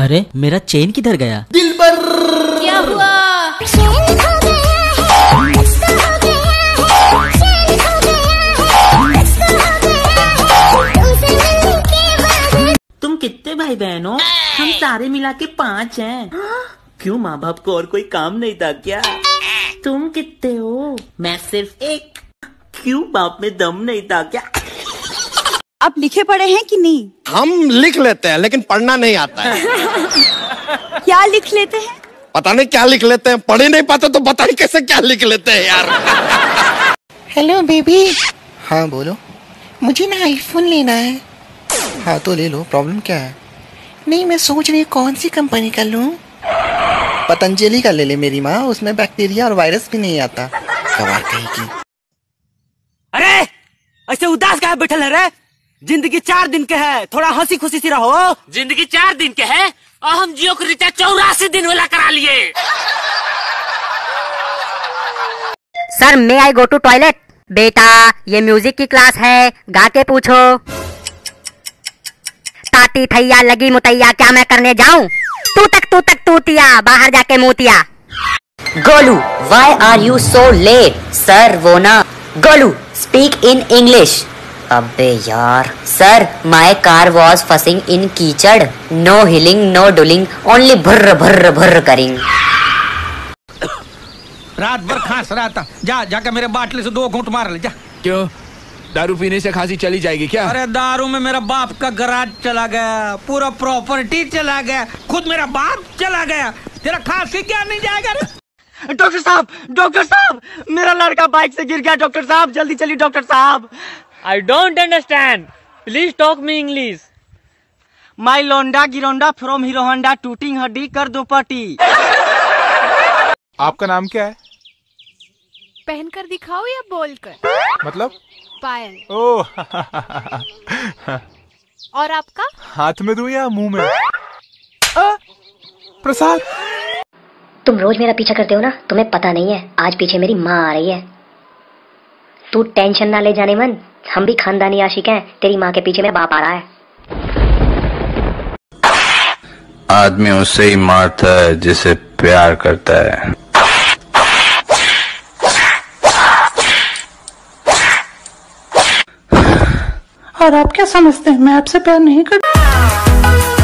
अरे मेरा चेन किधर गया? दिलबर क्या हुआ? तुम कितने भाई बहन हो? हम सारे मिला के 5 हैं। क्यों माँ बाप को और कोई काम नहीं था क्या? तुम कितने हो? मैं सिर्फ 1। क्यों बाप में दम नहीं था क्या? आप लिखे पढ़े हैं कि नहीं? हम लिख लेते हैं लेकिन पढ़ना नहीं आता है। क्या लिख लेते हैं? पता नहीं क्या लिख लेते हैं, पढ़ ही नहीं पाते तो पता नहीं कैसे क्या लिख लेते हैं यार। Hello baby. हाँ बोलो। मुझे ना आईफोन लेना है। हाँ तो ले लो, प्रॉब्लम क्या है? नहीं, मैं सोच रही हूँ कौन सी कंपनी का लूँ। पतंजलि का ले ले मेरी माँ, उसमें बैक्टीरिया और वायरस भी नहीं आता। गवार कहीं की। अरे ऐसे उदास काहे बैठल है रे? जिंदगी 4 दिन के है, थोड़ा हंसी खुशी से रहो। जिंदगी 4 दिन के है और हम जियो को रिचार्ज 84 दिन वाला करा लिए। Sir may I go to toilet? बेटा ये म्यूजिक की क्लास है, गा के पूछो। ताती थैया लगी मुतैया, क्या मैं करने जाऊं? तू तक तूतिया, बाहर जाके मोतिया। Golu why are you so late? Sir वो ना। Golu speak in English. अबे यार। सर माई कार वॉज फसिंग इन कीचड़, नो हिलिंग नो डुलिंग, ओनली भर्र भर्र भर्र करिंग। रात भर खांस रहा था, जाकर मेरे बाटले से 2 घूंट मार ले जा। क्यों, दारू पीने से खांसी चली जाएगी क्या? अरे दारू में मेरा बाप का गराज चला गया, पूरा प्रॉपर्टी चला गया, खुद मेरा बाप चला गया, तेरा खांसी क्या नहीं जाएगा रे? डॉक्टर साहब, मेरा लड़का बाइक से गिर गया। डॉक्टर साहब जल्दी चलिए डॉक्टर साहब। I don't understand. Please talk me English. My लोंडा गिरोंडा फ्रॉम हीरो होंडा, टूटिंग हड्डी कर दो पटी। आपका नाम क्या है? पहनकर दिखाओ या बोलकर? मतलब? पायल। ओह। और आपका? हाथ में दूं या मुंह में? प्रसाद। तुम रोज मेरा पीछा करते हो ना, तुम्हें पता नहीं है आज पीछे मेरी माँ आ रही है। तू टेंशन ना ले जाने मन, हम भी खानदानी आशिक हैं, तेरी माँ के पीछे मेरा बाप आ रहा है। आदमी उससे ही मारता है जिसे प्यार करता है। और आप क्या समझते हैं मैं आपसे प्यार नहीं करता?